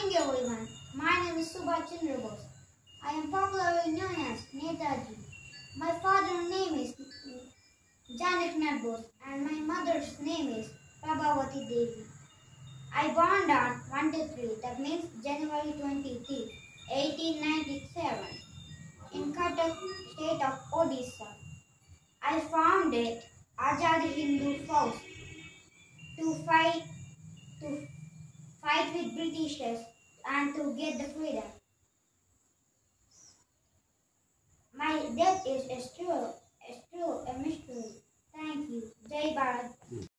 morning everyone. My name is Subash Chandra Bose. I am popularly known as Netaji. My father's name is Janak Bose and my mother's name is Prabhavati Devi. I born on 1-3, that means January 23, 1897 in Cuttack, state of Odisha. I founded Azad Hindu Force to fight with Britishers and to get the freedom. My death is still a mystery. Thank you. Jai Bharat.